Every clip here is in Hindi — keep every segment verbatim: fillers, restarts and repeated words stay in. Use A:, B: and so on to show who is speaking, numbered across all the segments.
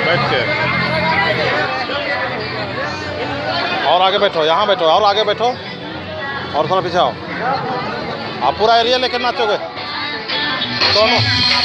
A: बैठ के। और आगे बैठो, यहाँ बैठो, और आगे बैठो, और थोड़ा पीछे आओ। आप पूरा एरिया लेकर नाचोगे दोनों।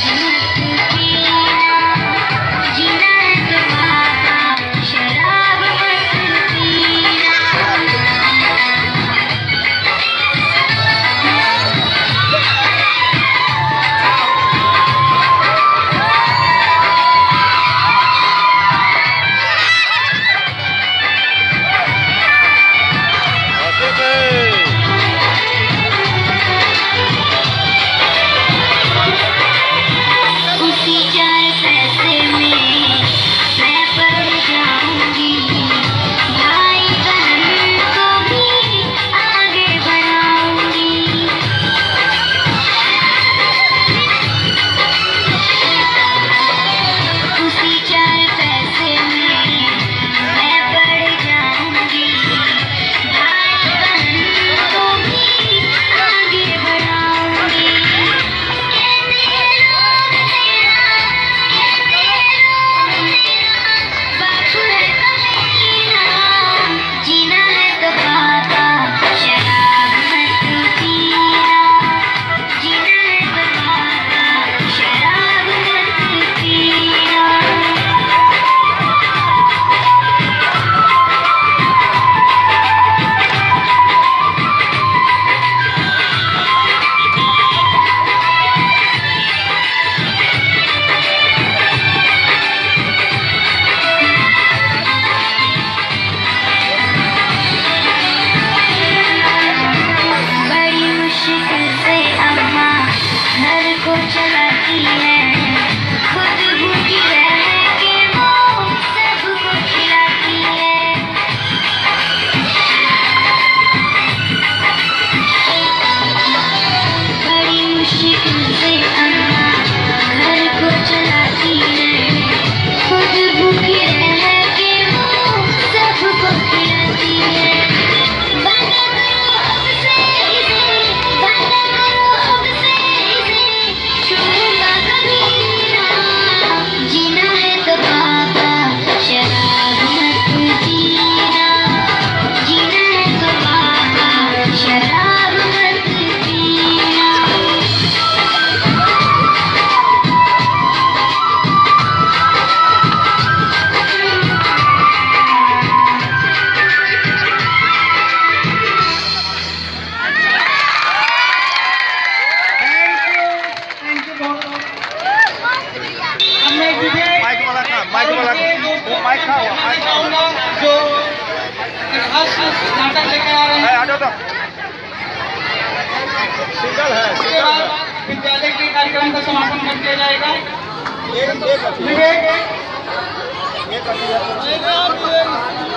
B: जो नाटक लेकर आ रहे हैं
A: सिंगल है,
B: उसके बाद विद्यालय के कार्यक्रम का समापन कर दिया जाएगा। विवेक